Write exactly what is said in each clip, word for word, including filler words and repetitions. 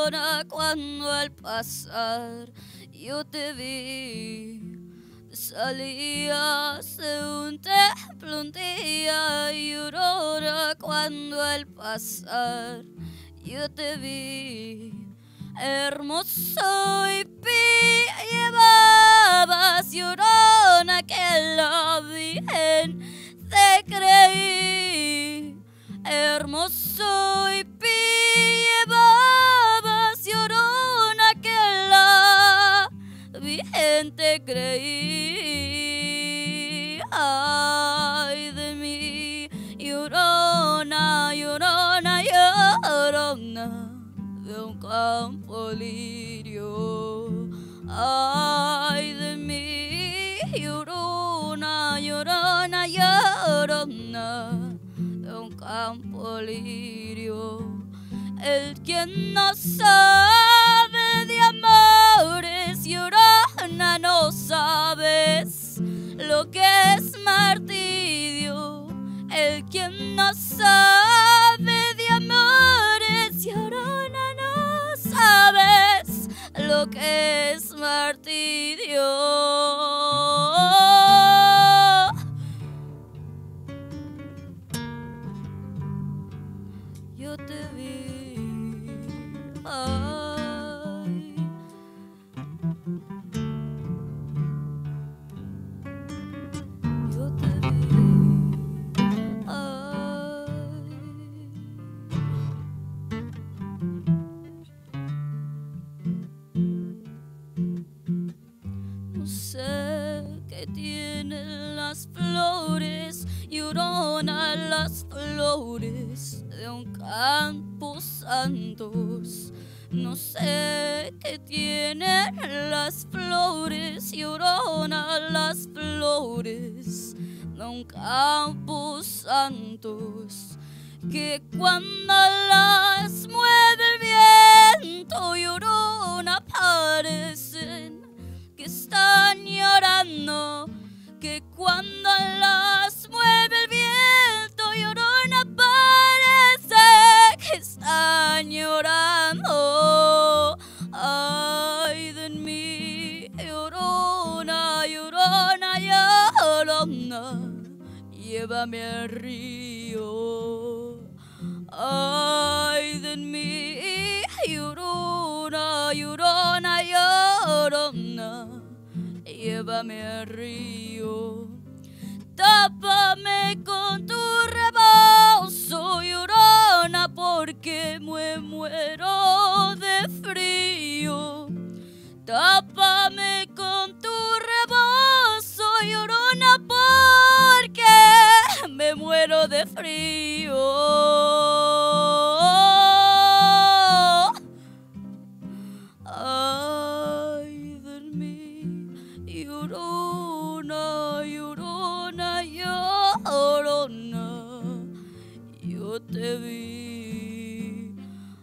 llorona cuando al pasar yo te vi. Salías de un templo un día, llorona cuando al pasar yo te vi. Hermoso y pi llevabas, llorona, que la Virgen te creí. Hermoso y pi llevabas, llorona, que la Virgen te creí. Ay de mí, llorona, llorona, llorona de un campo lirio. Ay de mí, llorona, llorona, llorona de un campo lirio. El quien no sabe de amores, llorona, no sabes lo que es martirio. El quien no sabe de amores, llorona, no sabes lo que es martirio. Yo te vi, ay, yo te vi, ay. No sé qué tienen las flores, llorona, las flores de un campo santos. No sé qué tienen las flores, llorona, las flores de un campo santos, que cuando las mueve el viento, llorona, parecen que están llorando. Que cuando las mueve el viento, llorona, parece que están llorando. Ay de mí, llorona, llorona, llorona, llévame al río. Ay de mí, llorona, llorona, llorona, llévame al río. Tápame con tu rebozo, llorona, porque me muero de frío. Tápame con tu rebozo, llorona, porque me muero de frío. Ay de mí, llorona, llorona, llorona, yo te vi.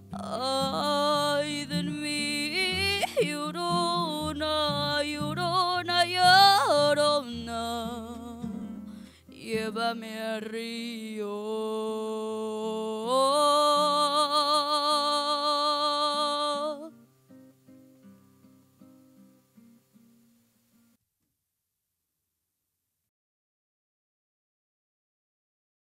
Ay de mí, llorona, llorona, llorona, llévame al río.